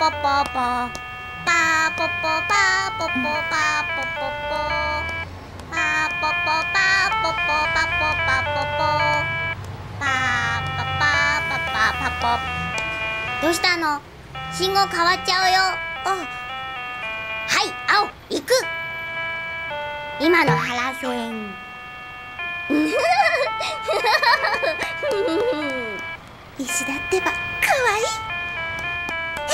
どうしたの？信号変わっちゃうよ。はい、青、行く。今の原線。石だってば、かわいい。